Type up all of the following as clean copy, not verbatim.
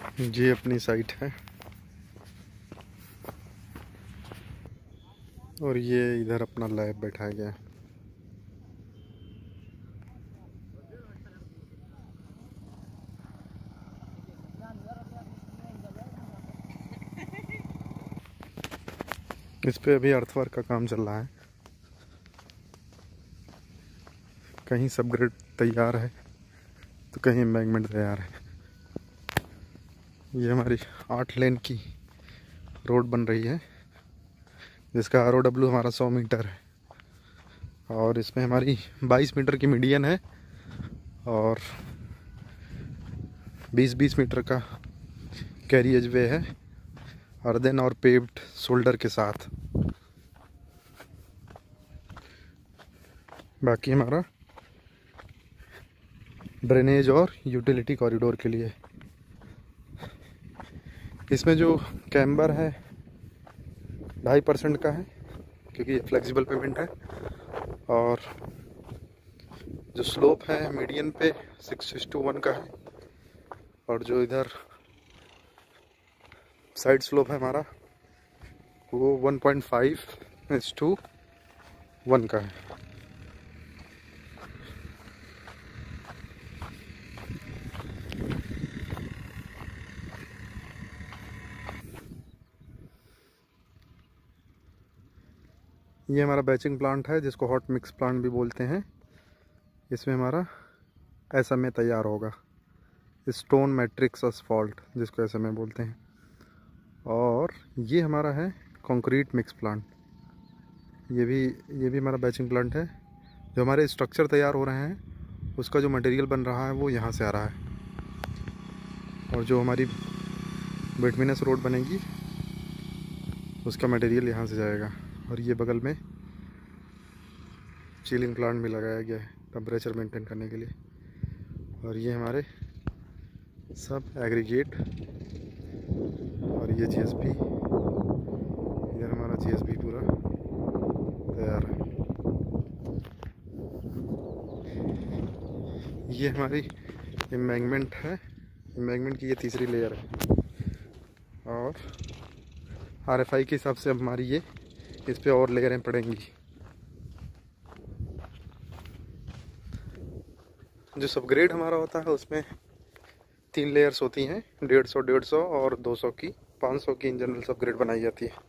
ये अपनी साइट है और ये इधर अपना लैब बैठाया गया है। इस पे अभी अर्थवर्क का काम चल रहा है। कहीं सबग्रेड तैयार है तो कहीं एम्बैंकमेंट तैयार है। ये हमारी 8 लेन की रोड बन रही है जिसका ROW हमारा 100 मीटर है और इसमें हमारी 22 मीटर की मीडियन है और 20-20 मीटर का कैरिएज वे है अर्दन और पेव्ड शोल्डर के साथ। बाकी हमारा ड्रेनेज और यूटिलिटी कॉरिडोर के लिए। इसमें जो कैम्बर है 2.5% का है क्योंकि ये फ्लेक्सिबल पेमेंट है और जो स्लोप है मीडियन पे 6:1 का है और जो इधर साइड स्लोप है हमारा वो 1.5:1 का है। ये हमारा बैचिंग प्लांट है जिसको हॉट मिक्स प्लांट भी बोलते हैं। इसमें हमारा SMA तैयार होगा, स्टोन मैट्रिक्स असफॉल्ट जिसको SMA बोलते हैं। और ये हमारा है कंक्रीट मिक्स प्लांट। ये भी हमारा बैचिंग प्लांट है। जो हमारे स्ट्रक्चर तैयार हो रहे हैं उसका जो मटेरियल बन रहा है वो यहाँ से आ रहा है और जो हमारी बिटुमिनस रोड बनेगी उसका मटेरियल यहाँ से जाएगा। और ये बगल में चिलिंग प्लांट भी लगाया गया है टेम्परेचर मेंटेन करने के लिए। और ये हमारे सब एग्रीगेट और ये GSB, इधर हमारा GSB पूरा तैयार है। ये हमारी एम्बैंकमेंट है। एम्बैंकमेंट की ये तीसरी लेयर है और RFI के हिसाब से हमारी ये इस पे और लेयरें पड़ेंगी। जो सबग्रेड हमारा होता है उसमें 3 लेयर्स होती हैं, 150 और 200 की, 500 की इन जनरल सबग्रेड बनाई जाती है।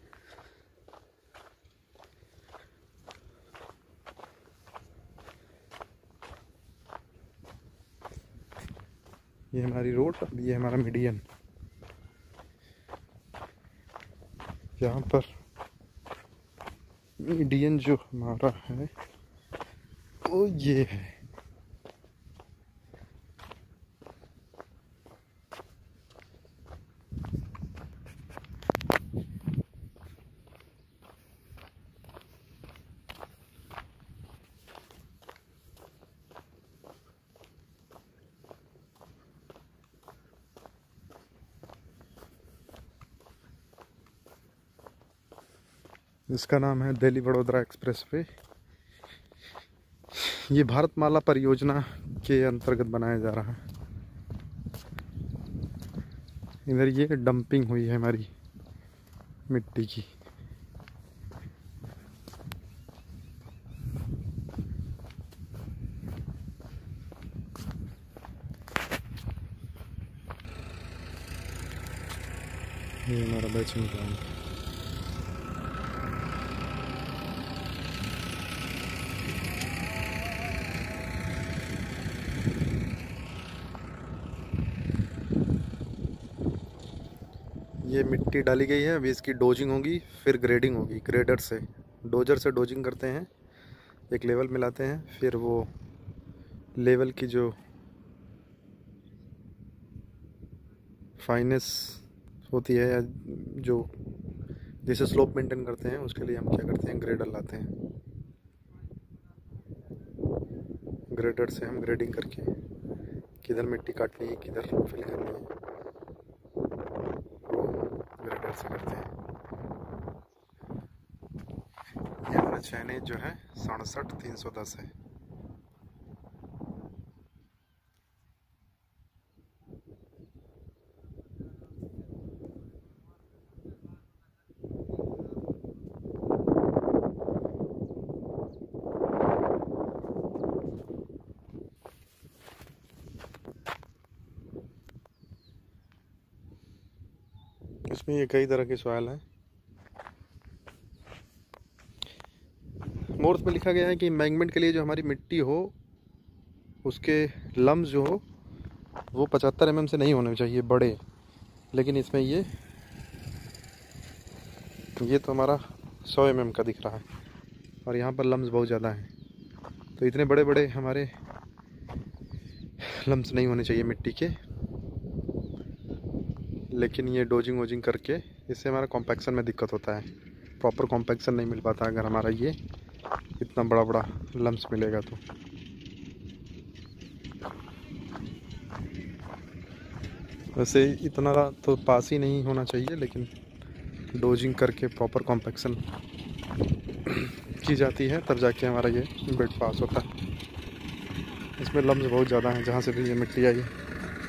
ये हमारी रोड, ये हमारा मीडियन। यहाँ पर मीडियन जो हमारा है वो ये है। इसका नाम है दिल्ली वडोदरा एक्सप्रेस वे। ये भारतमाला परियोजना के अंतर्गत बनाया जा रहा है। इधर ये डंपिंग हुई है हमारी मिट्टी की। ये हमारा बैचिंग प्लांट। ये मिट्टी डाली गई है, अभी इसकी डोजिंग होगी, फिर ग्रेडिंग होगी। ग्रेडर से, डोजर से डोजिंग करते हैं, एक लेवल मिलाते हैं, फिर वो लेवल की जो फाइनेस होती है या जो जैसे स्लोप मेंटेन करते हैं उसके लिए हम क्या करते हैं, ग्रेडर लाते हैं। ग्रेडर से हम ग्रेडिंग करके किधर मिट्टी काटनी है, किधर फिल करनी है, वो ग्रेडर से करते हैं। ये हमारा चैनेज जो है 67,310 है। इसमें ये कई तरह के सॉइल हैं। मोर्स में लिखा गया है कि एम्बैंकमेंट के लिए जो हमारी मिट्टी हो उसके लम्स जो हो वो 75 mm से नहीं होने चाहिए बड़े, लेकिन इसमें ये तो हमारा 100 mm का दिख रहा है और यहाँ पर लम्स बहुत ज़्यादा हैं, तो इतने बड़े बड़े हमारे लम्स नहीं होने चाहिए मिट्टी के। लेकिन ये डोजिंग वोजिंग करके इससे हमारा कॉम्पैक्शन में दिक्कत होता है, प्रॉपर कॉम्पैक्शन नहीं मिल पाता अगर हमारा ये इतना बड़ा बड़ा लम्स मिलेगा तो। वैसे इतना तो पास ही नहीं होना चाहिए, लेकिन डोजिंग करके प्रॉपर कॉम्पैक्शन की जाती है तब जाके हमारा ये बेड पास होता है। इसमें लम्स बहुत ज़्यादा हैं जहाँ से भी ये मिट्टी आई है।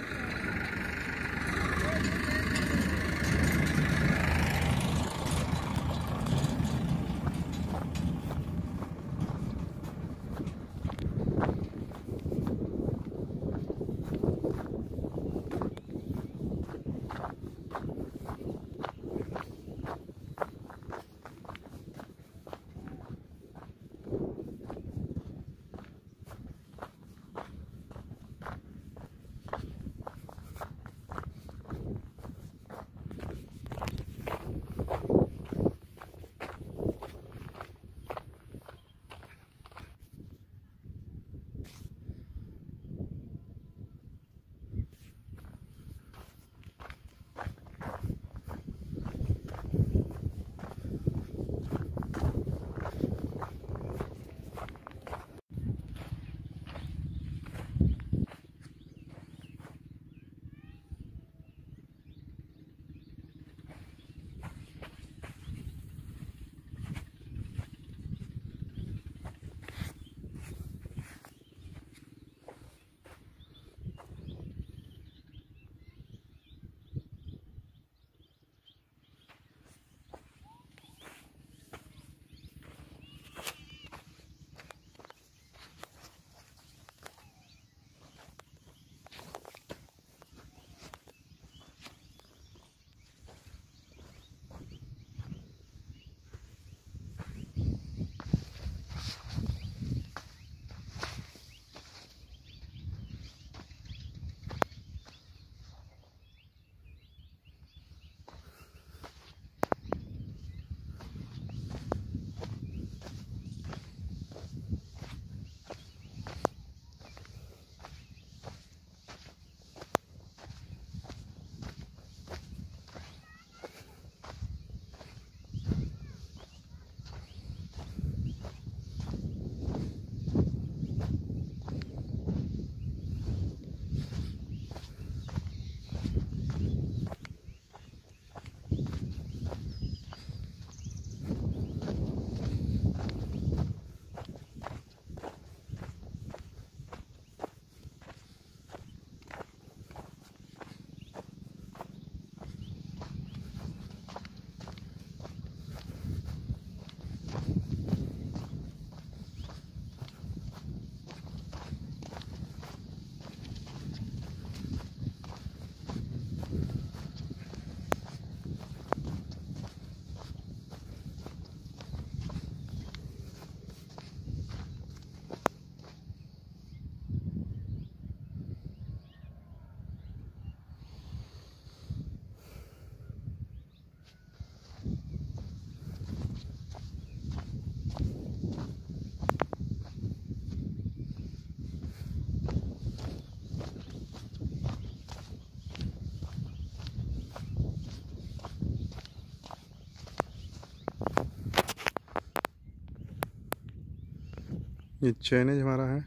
ये चैनेज हमारा है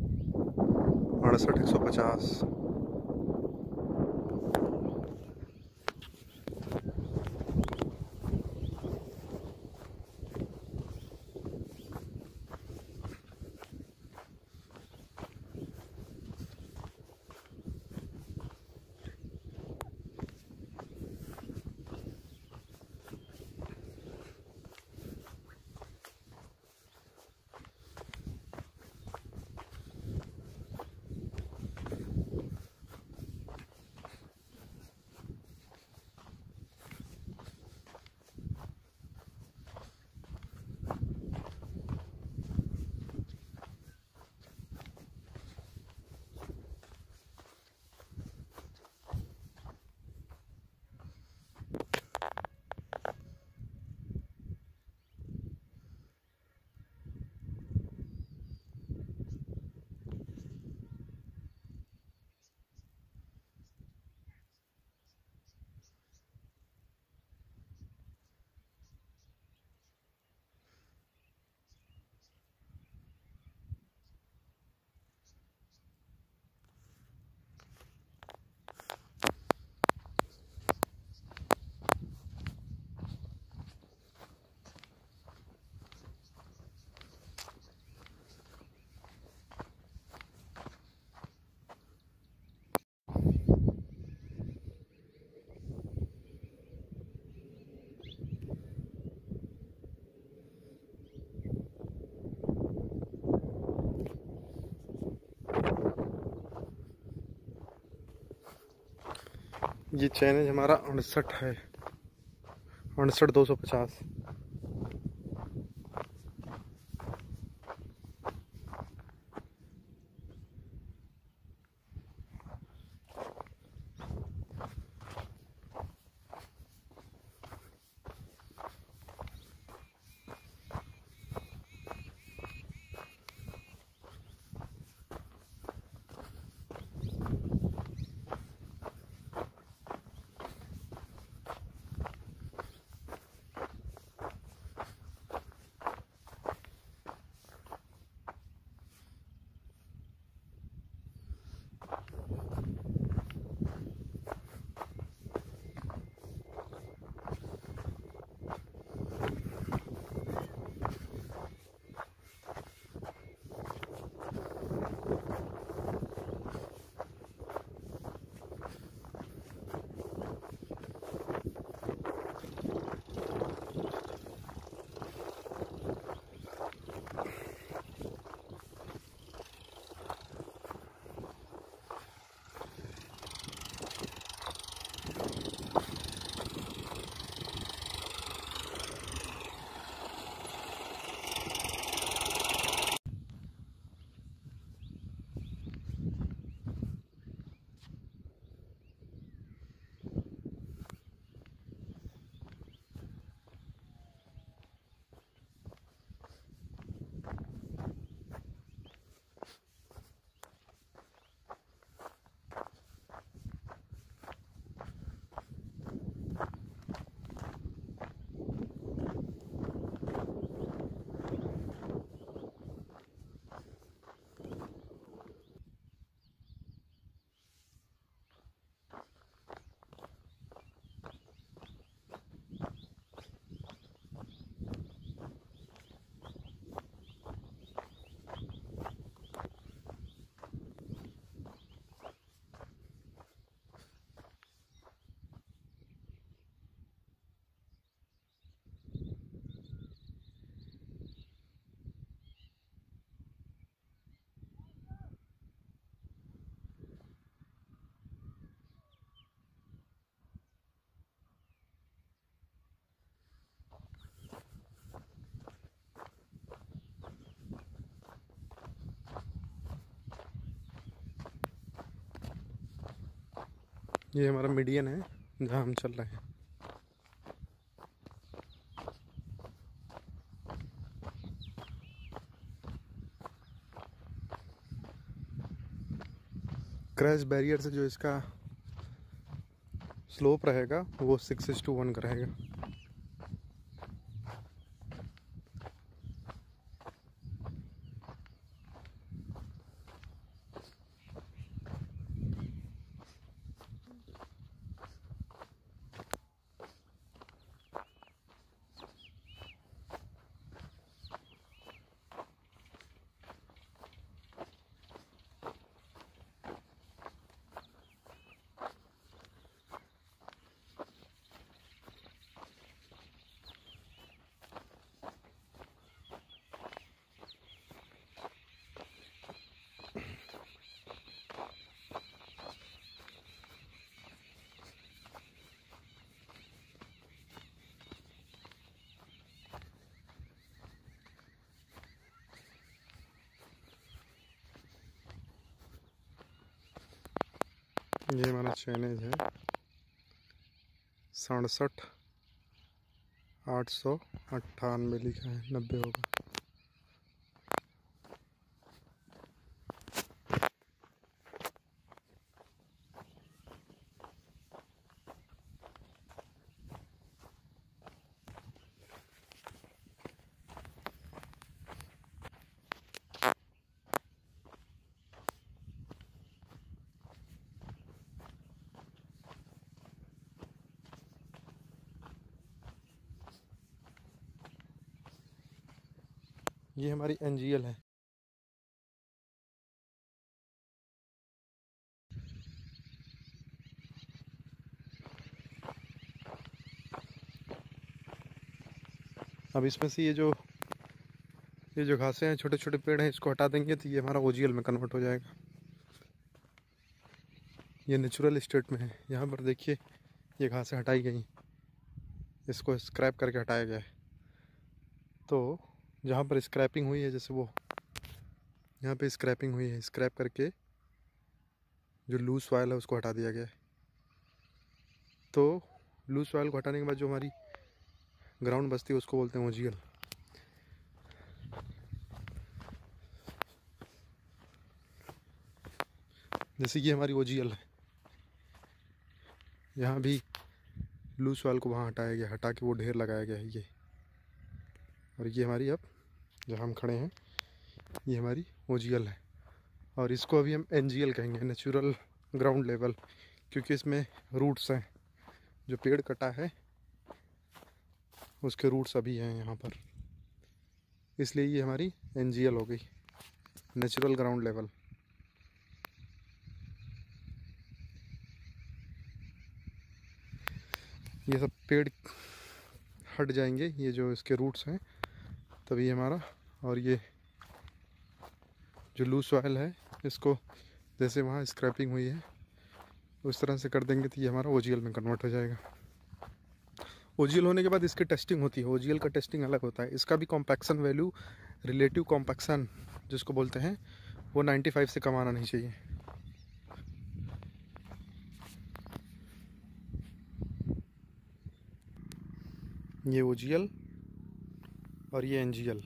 68-150। ये चैलेंज हमारा 59 है, 59,250। ये हमारा मीडियन है जहाँ हम चल रहे हैं। क्रैश बैरियर से जो इसका स्लोप रहेगा वो 6:1 का रहेगा। ये हमारा चैलेंज है 67,898 लिखा है, 90 होगा। ये हमारी NGL है। अब इसमें से ये जो घासें हैं, छोटे छोटे पेड़ हैं, इसको हटा देंगे तो ये हमारा OGL में कन्वर्ट हो जाएगा। ये नेचुरल स्टेट में है। यहाँ पर देखिए ये घासें हटाई गई, इसको स्क्रैप करके हटाया गया है। तो जहाँ पर स्क्रैपिंग हुई है, जैसे वो यहाँ पे स्क्रैपिंग हुई है, स्क्रैप करके जो लूज सॉइल है उसको हटा दिया गया है। तो लूज सॉइल को हटाने के बाद जो हमारी ग्राउंड बचती है उसको बोलते हैं ओजीएल। जैसे ये हमारी ओजीएल है, यहाँ भी लूज सॉइल को वहाँ हटाया गया, हटा के वो ढेर लगाया गया है ये। और ये हमारी अब जहाँ हम खड़े हैं ये हमारी ओजीएल है। और इसको अभी हम एनजीएल कहेंगे, नेचुरल ग्राउंड लेवल, क्योंकि इसमें रूट्स हैं। जो पेड़ कटा है उसके रूट्स अभी हैं यहाँ पर, इसलिए ये हमारी एनजीएल हो गई, नेचुरल ग्राउंड लेवल। ये सब पेड़ हट जाएंगे, ये जो इसके रूट्स हैं, तभी हमारा। और ये जो लूज सॉइल है इसको जैसे वहाँ स्क्रैपिंग हुई है उस तरह से कर देंगे तो ये हमारा ओजीएल में कन्वर्ट हो जाएगा। ओजीएल होने के बाद इसकी टेस्टिंग होती है। ओजीएल का टेस्टिंग अलग होता है। इसका भी कॉम्पैक्शन वैल्यू, रिलेटिव कॉम्पैक्शन जिसको बोलते हैं, वो 95 से कम आना नहीं चाहिए। ये ओजीएल और ये एनजीएल,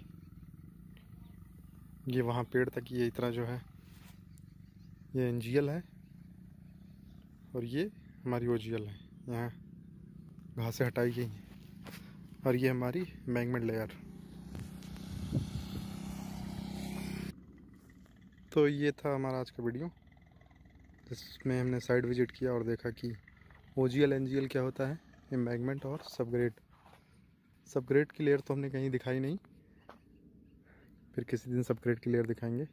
ये वहाँ पेड़ तक ये इतना जो है ये एनजीएल है और ये हमारी ओजीएल है। यहाँ घासें हटाई गई हैं और ये हमारी एम्बैंकमेंट लेयर। तो ये था हमारा आज का वीडियो, जिसमें हमने साइट विजिट किया और देखा कि ओजीएल एनजीएल क्या होता है, एम्बैंकमेंट और सबग्रेड। सबग्रेड की लेयर तो हमने कहीं दिखाई नहीं, फिर किसी दिन सबग्रेड की लेयर दिखाएंगे।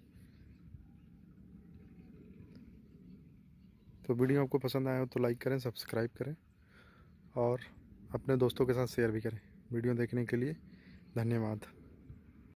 तो वीडियो आपको पसंद आया हो तो लाइक करें, सब्सक्राइब करें और अपने दोस्तों के साथ शेयर भी करें। वीडियो देखने के लिए धन्यवाद।